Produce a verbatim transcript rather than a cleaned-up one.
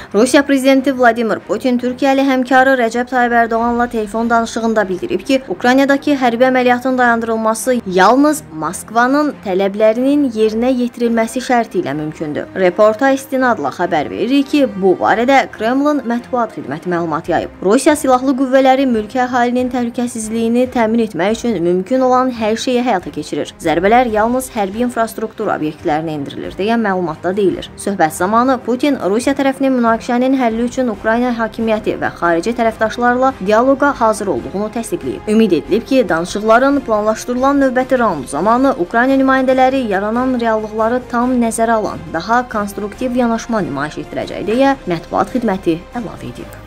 Rusiya prezidenti Vladimir Putin Türkiyəli həmkarı Rəcəb Tayyib Ərdoğanla telefon danışığında bildirib ki, Ukraynadakı hərbi əməliyyatın dayandırılması yalnız Moskvanın tələblərinin yerinə yetirilməsi şərti ilə mümkündür. Reporta istinadla xəbər verir ki, bu barədə Kremlin mətbuat xidməti məlumat yayıb. Rusiya silahlı qüvvələri mülki əhalinin təhlükəsizliyini təmin etmək üçün mümkün olan hər şeyi həyata keçirir. Zərbələr yalnız hərbi infrastruktur obyektlərinə endirilir deyə məlumatda deyilir. Söhbət zamanı Putin Rusiya tərəfinin münaqişənin həlli üçün Ukrayna hakimiyyəti və xarici tərəfdaşlarla dialoqa hazır olduğunu təsdiqləyib. Ümid edilib ki, danışıqların planlaşdırılan növbəti raundu zamanı Ukrayna nümayəndələri yaranan reallıqları tam nəzərə alan, daha konstruktiv yanaşma nümayiş etdirəcək deyə mətbuat xidməti əlavə edib.